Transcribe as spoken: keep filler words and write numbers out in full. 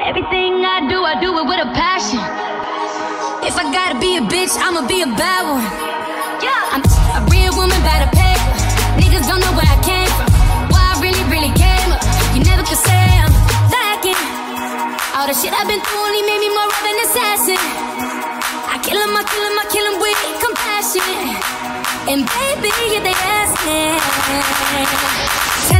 Everything I do, I do it with a passion. If I gotta be a bitch, I'ma be a bad one. Yeah, I'm a real woman by the paper. Niggas don't know where I came from. Why I really, really came up. You never could say I'm lacking. All the shit I've been through only made me more of an assassin. I kill him, I kill him, I kill him with compassion. And baby, if they ask me,